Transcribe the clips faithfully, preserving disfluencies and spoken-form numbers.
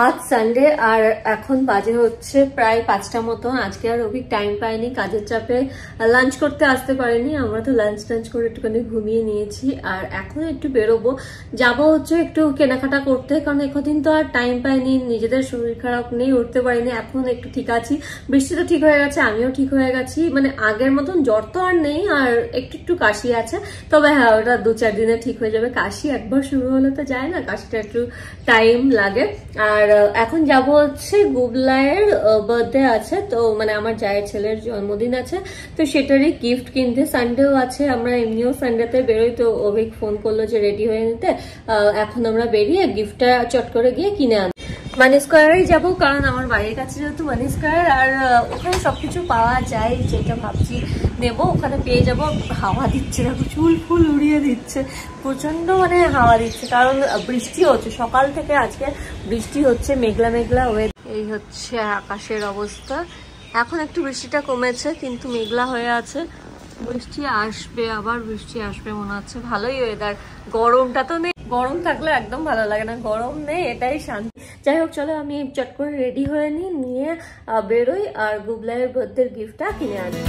আজ সানডে আর এখন বাজে হচ্ছে প্রায় পাঁচটা মতো। আজকে আর অভিক টাইম পাইনি, কাজের চাপে লাঞ্চ করতে আসতে পারেনি। আমরা তো লাঞ্চ টাঞ্চ করে একটুখানি ঘুমিয়ে নিয়েছি আর এখন একটু বেরোবো, যাবো হচ্ছে একটু কেনাকাটা করতে, কারণ একদিন তো আর টাইম পাইনি, নিজেদের শরীর খারাপ নেই, উঠতে পারিনি। এখন একটু ঠিক আছি, বৃষ্টি তো ঠিক হয়ে গেছে, আমিও ঠিক হয়ে গেছি, মানে আগের মতন জ্বর তো আর নেই, আর একটু একটু কাশি আছে, তবে হ্যাঁ ওটা দু চার দিনে ঠিক হয়ে যাবে। কাশি একবার শুরু হলে তো যায় না, কাশিটা একটু টাইম লাগে। আর এখন যাব হচ্ছে গুবলায়ের বার্থডে আছে, তো মানে আমার জায়ের ছেলের জন্মদিন আছে, তো সেটারই গিফট কিনতে। সানডেও আছে, আমরা এমনিও সানডেতে বেরোই, তো অভিক ফোন করলো যে রেডি হয়ে নিতে। এখন আমরা বেরিয়ে গিফটটা চট করে গিয়ে কিনে আনি। মানি স্কোয়ারেই যাবো, কারণ আমার বাড়ির কাছে যেহেতু মানি স্কোয়ার, আর ওখানে সবকিছু পাওয়া যায়, যেটা ভাবছি নেবো ওখানে পেয়ে যাবো। হাওয়া দিচ্ছে, দেখো চুল ফুল উড়িয়ে দিচ্ছে, প্রচন্ড মানে হাওয়া দিচ্ছে, কারণ বৃষ্টি হচ্ছে সকাল থেকে, আজকে বৃষ্টি হচ্ছে, মেঘলা মেঘলা ওয়েদার। এই হচ্ছে আকাশের অবস্থা। এখন একটু বৃষ্টিটা কমেছে, কিন্তু মেঘলা হয়ে আছে, বৃষ্টি আসবে, আবার বৃষ্টি আসবে মনে হচ্ছে। ভালোই ওয়েদার, গরমটা তো নেই, গরম থাকলে একদম ভালো লাগে না, গরম নেই, এটাই শান্তি। যাই হোক চলো আমি চট করে রেডি হয়ে নিই, নিয়ে বেরোই আর গুবলাইয়ের বার্থডের গিফটটা কিনে আনি।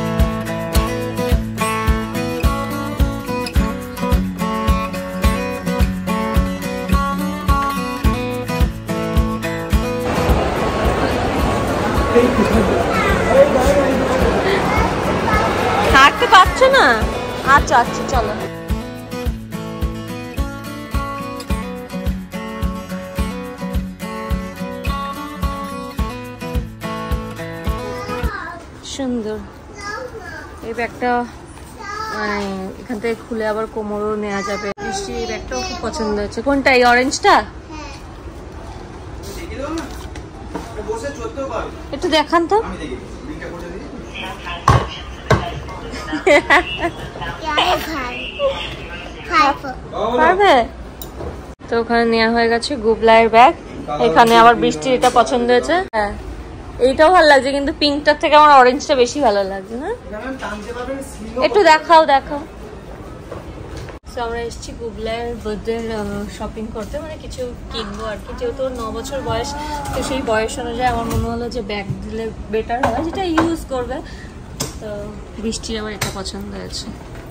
হাঁটতে পারছো না? আচ্ছা আচ্ছা চলো। সুন্দর এই ব্যাগটা, এখান থেকে খুলে আবার কোমরও নেওয়া যাবে। বৃষ্টি এই ব্যাগটাও খুব পছন্দ হয়েছে। কোনটা, এই অরেঞ্জটা? একটু দেখান তো। পারবে তো? ওখানে নেওয়া হয়ে গেছে গুবলাইয়ের ব্যাগ। এখানে আবার বৃষ্টির এটা পছন্দ হয়েছে। হ্যাঁ এইটাও ভালো লাগছে, কিন্তু পিঙ্কটার থেকে আমার অরেঞ্জটা বেশি ভালো লাগছে না? একটু দেখাও দেখাও। আমরা এসেছি গুবলাইয়ের বার্থডে শপিং করতে, মানে কিছু কিনবো আর কি। যেহেতু ন বছর বয়স, তো সেই বয়স অনুযায়ী আমার মনে হলো যে ব্যাগ দিলে বেটার হয়, যেটা ইউজ করবে। তো বৃষ্টির আমার এটা পছন্দ হয়েছে।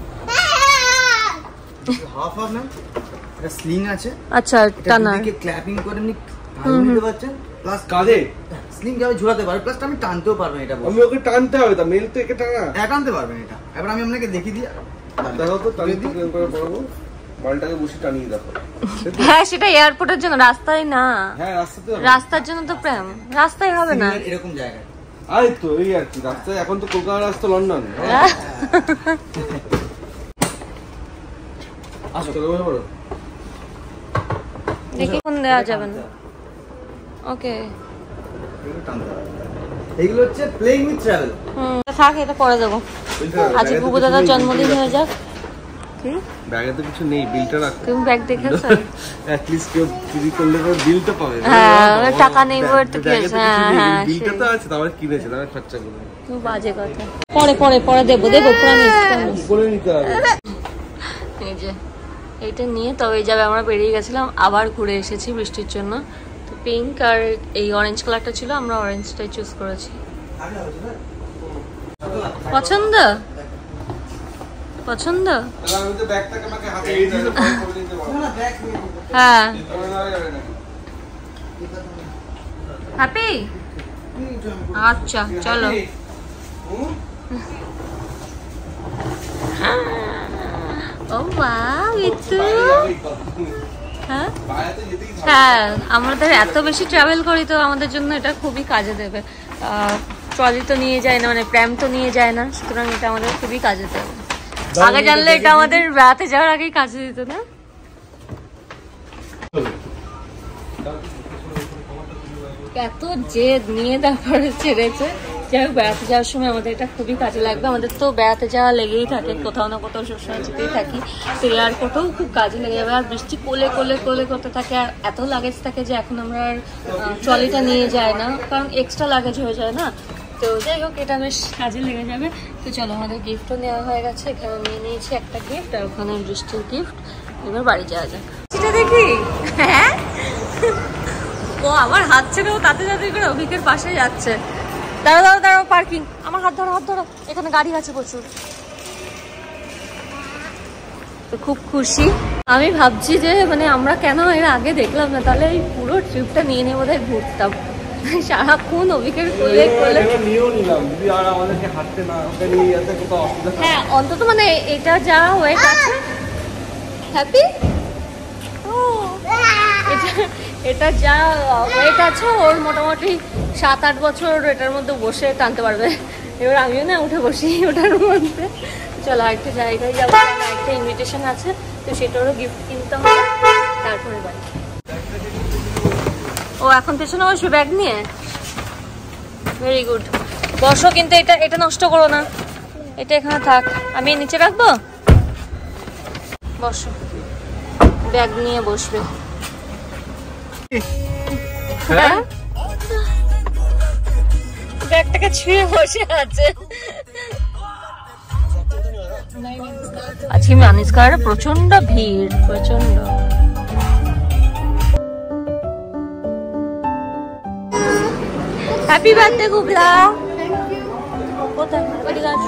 হাফ হাফ না, এটা স্লিং আছে। আচ্ছা টানা, এটাকে ক্ল্যাপিং করে নি ভালো নিতে পারছেন, প্লাস কাঁধে স্লিং যাবে ঝুলাতে পারবে, প্লাস আমি টানতেও পারবেন। এটা আমি ওকে টানতে হবে, তা মেল তো একে টানা এক টানতে পারবেন এটা। এবার আমি আপনাকে দেখিয়ে দিই, দেখো তো টানি দিই করে পড়বো, মালটাকে বসে টানিয়ে দেখো। হ্যাঁ সেটা এয়ারপোর্টের জন্য, রাস্তায় না। হ্যাঁ রাস্তাতে, রাস্তার জন্য তো প্রেম, রাস্তায় হবে না এরকম জায়গায়। আরে তো এই আর কি রাস্তায়, এখন তো কলকাতা রাস্তা, লন্ডন। আসো চলো বলো, দেখি কোন দেওয়া যাবে না। ওকে এইগুলো হচ্ছে প্লেইং উইথ ট্রাভেল। হুম থাক, এটা পরে দেবো। আজকে বুবু দাদার জন্মদিন হয়ে যাক। কি ব্যাগে তো কিছু নেই, বিলটা রাখো। তুমি ব্যাগ দেখেছো? অ্যাট লিস্ট কেউ চুরি করলে পর বিলটা পাবে। হ্যাঁ টাকা নেই বলে তো কি আছে। হ্যাঁ হ্যাঁ বিলটা তো আছে, তারপরে কিনেছে, তারপরে খরচা করবে। তুই বাজে কথা, পরে পরে পরে দেবো দেবো প্রমিস প্রমিস বলে নিতে হবে। এই যে এইটা নিয়ে তবে যাবে। আমরা বেরিয়ে গেছিলাম, আবার ঘুরে এসেছি বৃষ্টির জন্য। তো পিঙ্ক আর এই অরেঞ্জ কালারটা ছিল, আমরা অরেঞ্জটাই চুজ করেছি। পছন্দ পছন্দ হ্যাঁ। হ্যাপি? আচ্ছা চলো। ও বাহ ইতু, হ্যাঁ হ্যাঁ আমাদের এত বেশি ট্রাভেল করি, তো আমাদের জন্য এটা খুবই কাজে দেবে। ট্রলি তো নিয়ে যায় না, মানে প্র্যাম তো নিয়ে যায় না, সুতরাং এটা আমাদের খুবই কাজে দেবে। আগে জানলে এটা আমাদের বেড়াতে যাওয়ার আগেই কাজে দিত না। এত জেদ নিয়ে তারপরে ছেড়েছে। যাই হোক বেড়াতে যাওয়ার সময় আমাদের এটা খুবই কাজে লাগবে। আমাদের তো বেড়াতে যাওয়া লেগেই থাকে, কোথাও না কোথাও সবসময় যেতেই থাকি, তো এয়ারপোর্টেও খুব কাজে লেগে যাবে। আর বৃষ্টি কোলে কোলে কোলে করতে থাকে, আর এত লাগেজ থাকে যে এখন আমরা আর ট্রলিটা নিয়ে যাই না, কারণ এক্সট্রা লাগেজ হয়ে যায় না। তো যাই হোক এটা বেশ কাজে লেগে যাবে। তো চলো আমাদের গিফটও নেওয়া হয়ে গেছে, এখানে নিয়ে নিয়েছি একটা গিফট, আর ওখানে বৃষ্টির গিফট। এবার বাড়ি যাওয়া যাক। সেটা দেখি, হ্যাঁ ও আমার হাত ছেড়েও তাতে তাতে করে অভিকের পাশে যাচ্ছে। দাঁড়াও দাঁড়াও দাঁড়াও, পার্কিং। আমার হাত ধরো, হাত ধরো, এখানে গাড়ি আছে প্রচুর। তো খুব খুশি। আমি ভাবছি যে মানে আমরা কেন এর আগে দেখলাম না, তাহলে এই পুরো ট্রিপটা নিয়ে নিয়ে বোধহয় ঘুরতাম সারাক্ষণ অভিকের কোলে কোলে। হ্যাঁ অন্তত মানে এটা যা ওয়েট আছে। হ্যাপি এটা যা ওয়েট আছে ওর মোটামুটি সাত আট বছর এটার মধ্যে বসে টানতে পারবে। এবার আমিও না উঠে বসি ওটার মধ্যে। চলো আরেকটা জায়গায় যাবো, একটা ইনভিটেশন আছে, তো সেটারও গিফট কিনতে হবে, তারপরে বাড়ি। ও এখন পেছনে বসবে ব্যাগ নিয়ে, ভেরি গুড। বসো, কিন্তু এটা এটা নষ্ট করো না, এটা এখানে থাক, আমি নিচে রাখবো। বসো, ব্যাগ নিয়ে বসবে। হ্যাঁ ব্যাগটাকে ছুঁয়ে বসে আছে। আজকে মানিসকার প্রচন্ড ভিড়, প্রচন্ড। Happy birthday Gubla. কোথায় ওদিকে আসো।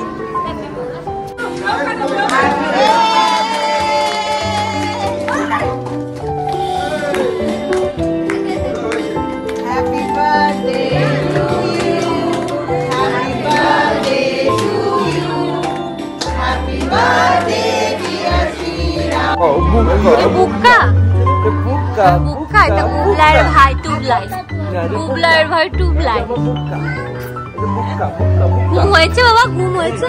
বুক্কা বুক্কা বুক্কা এটা বুবলার ভাই টুবলাই, বুবলার ভাই টুবলাই। ঘুম হয়েছে বাবা, ঘুম হয়েছে।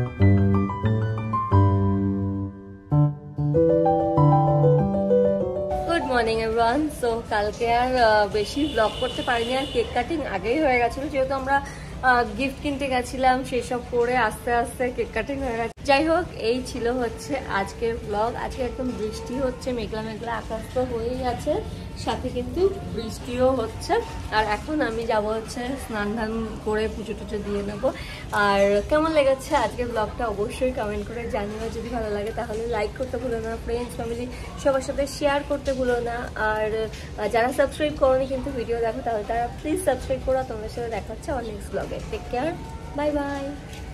Good morning everyone. সো কালকে আর বেশি ব্লগ করতে পারিনি, আর কেক কাটিং আগেই হয়ে গেছিল, যেহেতু আমরা গিফট কিনতে গেছিলাম, সেসব করে আস্তে আস্তে কেক কাটিং হয়ে গেছে। যাই হোক, এই ছিল হচ্ছে আজকের ব্লগ। আজকে একদম বৃষ্টি হচ্ছে, মেঘলা মেঘলা আকাশ তো হয়েই আছে, সাথে কিন্তু বৃষ্টিও হচ্ছে। আর এখন আমি যাব হচ্ছে স্নান ধান করে পুজো টুজো দিয়ে নেবো। আর কেমন লেগেছে আজকের ব্লগটা অবশ্যই কমেন্ট করে জানিও। যদি ভালো লাগে তাহলে লাইক করতে ভুলো না, ফ্রেন্ডস ফ্যামিলি সবার সাথে শেয়ার করতে ভুলো না। আর যারা সাবস্ক্রাইব করোনি কিন্তু ভিডিও দেখো, তাহলে তারা প্লিজ সাবস্ক্রাইব করো। তোমাদের সাথে দেখা হচ্ছে আমার নেক্সট ব্লগে। Take care, bye by.